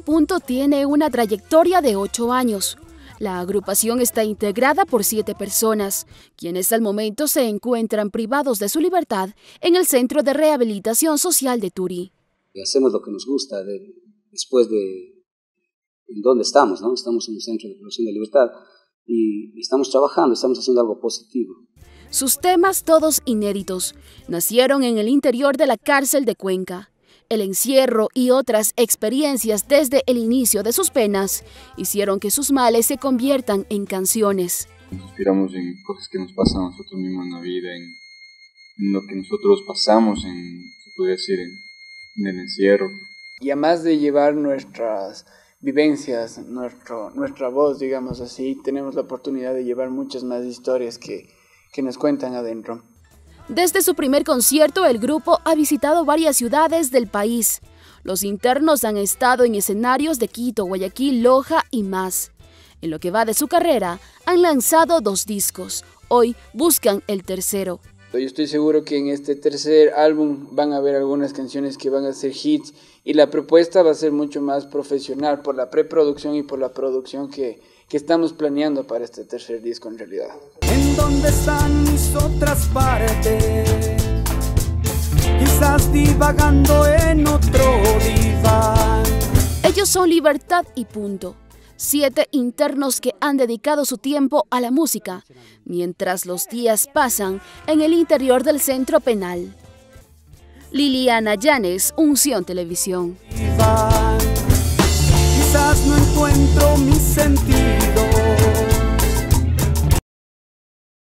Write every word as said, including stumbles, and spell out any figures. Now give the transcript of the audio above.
Punto tiene una trayectoria de ocho años. La agrupación está integrada por siete personas, quienes al momento se encuentran privados de su libertad en el Centro de Rehabilitación Social de Turi. Hacemos lo que nos gusta de, después de en dónde estamos, ¿no? Estamos en el Centro de Privación de Libertad y, y estamos trabajando, estamos haciendo algo positivo. Sus temas, todos inéditos, nacieron en el interior de la cárcel de Cuenca. El encierro y otras experiencias desde el inicio de sus penas hicieron que sus males se conviertan en canciones. Nos inspiramos en cosas que nos pasan a nosotros mismos en la vida, en, en lo que nosotros pasamos, en, se podría decir, en, en el encierro. Y además de llevar nuestras vivencias, nuestro, nuestra voz, digamos así, tenemos la oportunidad de llevar muchas más historias que, que nos cuentan adentro. Desde su primer concierto, el grupo ha visitado varias ciudades del país. Los internos han estado en escenarios de Quito, Guayaquil, Loja y más. En lo que va de su carrera, han lanzado dos discos. Hoy buscan el tercero. Yo estoy seguro que en este tercer álbum van a haber algunas canciones que van a ser hits y la propuesta va a ser mucho más profesional por la preproducción y por la producción que, que estamos planeando para este tercer disco en realidad. ¿En dónde están mis otras partes? Quizás divagando en otro diván. Ellos son Libertad y Punto. Siete internos que han dedicado su tiempo a la música, mientras los días pasan en el interior del centro penal. Liliana Llanes, Unción Televisión. Quizás no encuentro mi sentido.